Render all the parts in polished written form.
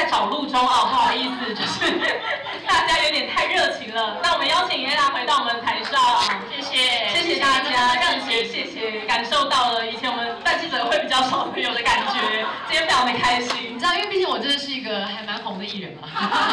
找路中哦，不好意思，就是大家有点太热情了。那我们邀请Ella回到我们台上，谢谢大家，谢谢，感受到了以前我们办记者会比较少会有的感觉，今天非常的开心。 你知道，因为毕竟我真的是一个还蛮红的艺人嘛。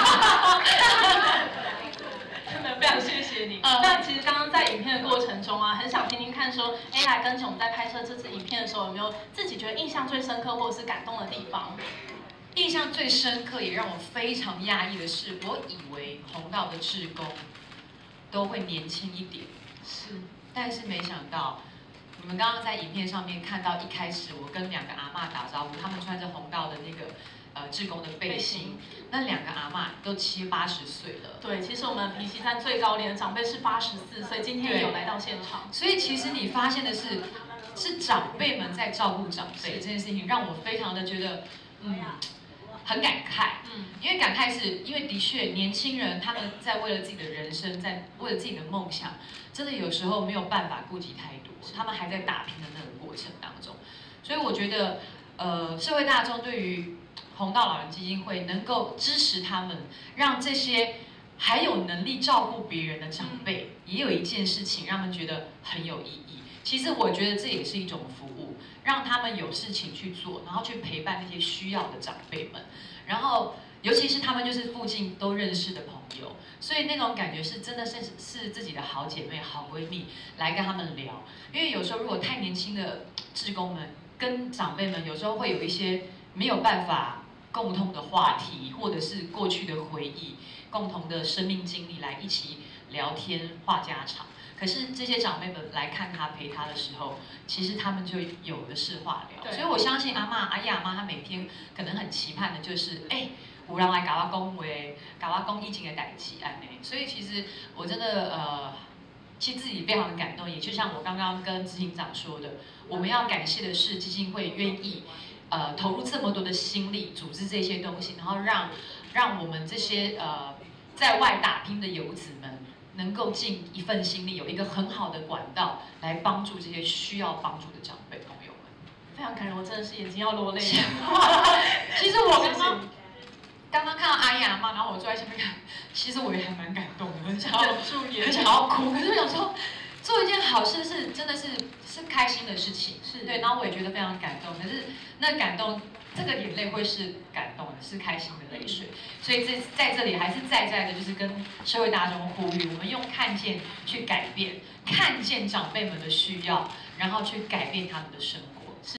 真的非常谢谢你。那其实刚刚在影片的过程中啊，很想听听看说，Ella跟我们在拍摄这支影片的时候，有没有自己觉得印象最深刻或者是感动的地方？ 印象最深刻也让我非常讶异的是，我以为弘道的志工都会年轻一点，但是没想到，你们刚刚在影片上面看到一开始我跟2个阿嬷打招呼，他们穿着弘道的那个志工的背心，那2个阿嬷都70、80岁了。 对，其实我们皮溪站最高龄的长辈是84岁，今天有来到现场。 所以其实你发现的是长辈们在照顾长辈这件事情，让我非常的觉得，很感慨。因为感慨是因为的确年轻人他们在为了自己的人生，在为了自己的梦想，真的有时候没有办法顾及太多，他们还在打拼的那个过程当中。所以我觉得，社会大众对于弘道老人基金会能够支持他们，让这些还有能力照顾别人的长辈，也有一件事情让他们觉得很有意义。其实我觉得这也是一种服务，让他们有事情去做，然后去陪伴那些需要的长辈们，然后尤其是他们就是附近都认识的朋友，所以那种感觉是真的是自己的好姐妹、好闺蜜来跟他们聊。因为有时候如果太年轻的志工们跟长辈们，有时候会有一些没有办法共通的话题，或者是过去的回忆、共同的生命经历来一起聊天话家常。可是这些长辈们来看他陪他的时候，其实他们就有的是话聊。所以我相信阿姨阿妈她每天可能很期盼的就是，有人来跟我讲话，跟我讲以前的代志安尼。所以其实我真的其实自己非常的感动，也就像我刚刚跟执行长说的，我们要感谢的是基金会愿意投入这么多的心力组织这些东西，然后让我们这些在外打拼的游子们能够尽一份心力，有一个很好的管道来帮助这些需要帮助的长辈朋友们。 非常感人，我真的是眼睛要落泪了。 其实我刚刚看到阿姨阿妈，然后我坐在下面看，其实我也还蛮感动的，很想要哭。可是我想说，做一件好事是真的是开心的事情，对，然后我也觉得非常感动。可是那感动，这个眼泪会是感动的，是开心的泪水。所以在这里还是在的，就是跟社会大众呼吁，我们用看见去改变，看见长辈们的需要，然后去改变他们的生活。